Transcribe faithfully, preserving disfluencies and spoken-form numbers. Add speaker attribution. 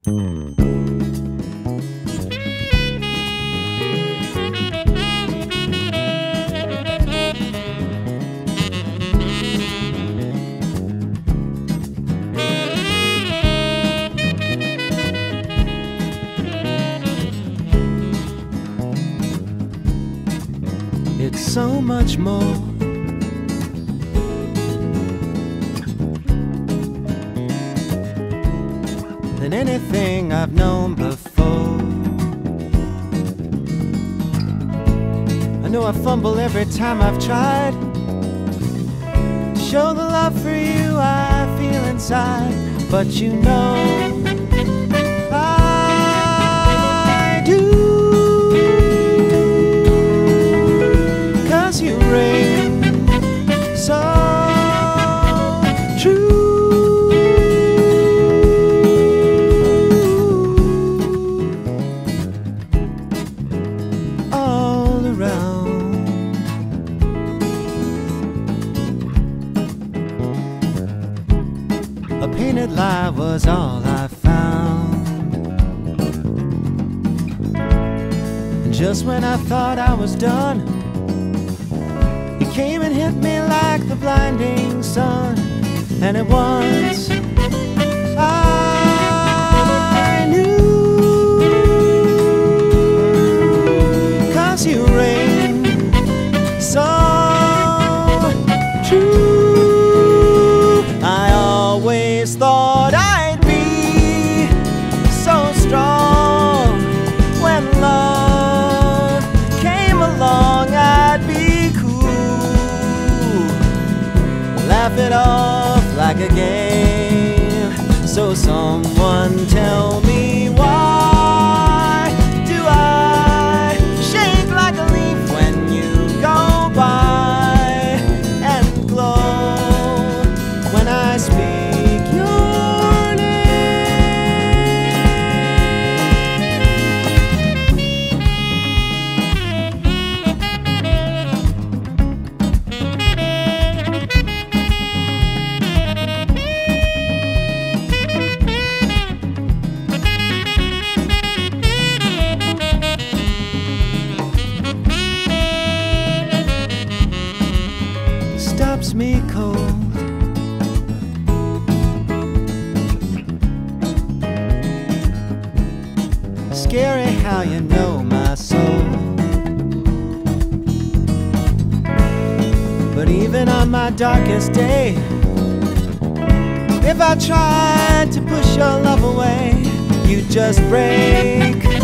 Speaker 1: It's so much more than anything I've known before. I know I fumble every time I've tried to show the love for you I feel inside, but you know I do, 'cause you ring so true. All around, a painted lie was all I found. And just when I thought I was done, you came and hit me like the blinding sun. And at once I knew, 'cause you ring so true. I always thought I'd be so strong. When love came along, I'd be cool, laugh it off like a game. So someone tell me, why do I shake like a leaf when you go by, and glow when I speak your stops me cold. Scary how you know my soul. But even on my darkest day, if I tried to push your love away, you'd just break